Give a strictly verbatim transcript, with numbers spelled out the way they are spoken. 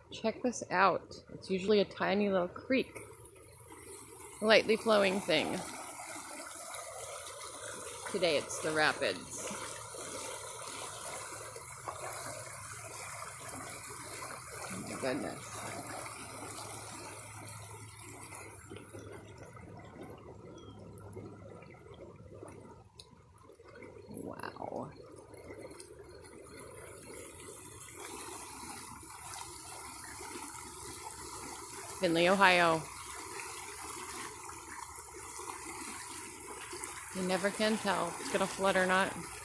Check this out. It's usually a tiny little creek. A lightly flowing thing. Today it's the rapids. Oh my goodness. Wow. Findlay, Ohio. You never can tell if it's gonna flood or not.